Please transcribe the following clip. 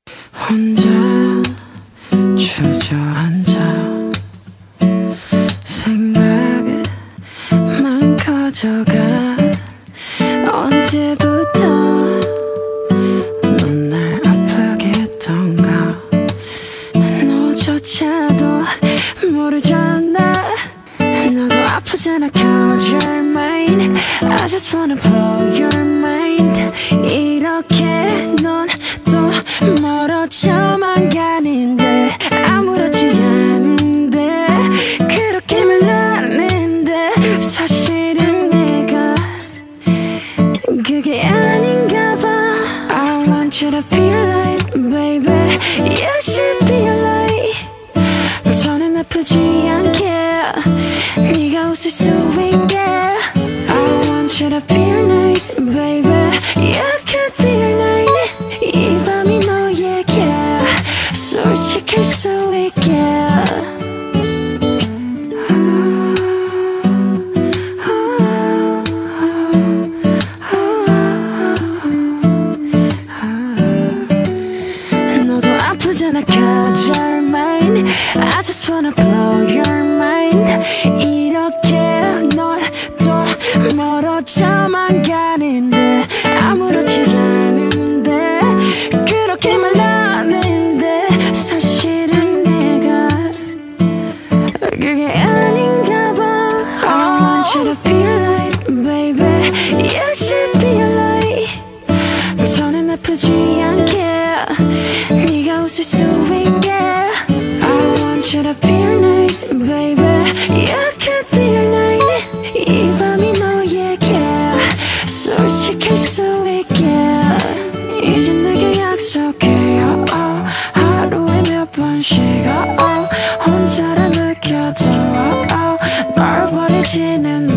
혼자 주저앉아 생각만 커져가. 언제부터 넌 날 아프게 했던가. 너조차도 모르잖아. 너도 아프잖아. Cause you're mine. I just wanna blow your mind. 이렇게 넌 또 멀어져만 가는데 아무렇지 않은데 그렇게 말하는데 사실은 내가 그게 아닌가 봐. I want you to be alright baby. You should be alright. 저는 아프지 않게 네가 웃을 수 있게. I want you to be alright baby. You could be alright. 이 밤이 너에게 솔직할 수 있게. 너도 아프잖아. Cause you're mine. I just wanna blow your mind. 이렇게 넌 또 멀어져만 가는데 아무렇지 않은데 그렇게 말하는데 사실은 내가 그게 아닌가 봐. I want you to be alright baby. You should be alright. 저는 아프지 않게 네가 웃을 수 있게. I want you to be alright baby. You could be alright. 이 밤이 너에게 솔직할 수 있게. 이제 내게 약속해요. 하루에 몇 번씩 혼자라 느껴도 널 버리지는